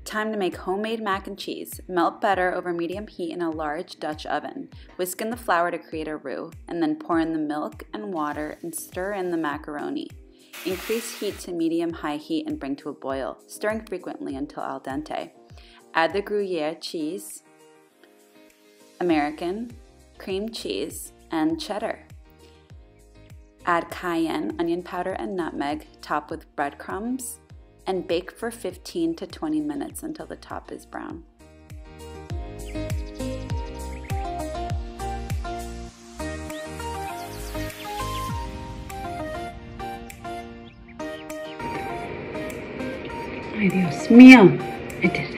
Time to make homemade mac and cheese. Melt batter over medium heat in a large Dutch oven. Whisk in the flour to create a roux, and then pour in the milk and water and stir in the macaroni. Increase heat to medium-high heat and bring to a boil, stirring frequently until al dente. Add the Gruyere cheese, American, cream cheese, and cheddar. Add cayenne, onion powder, and nutmeg, top with breadcrumbs, and bake for 15 to 20 minutes until the top is brown. Ay, Dios mío, I did it.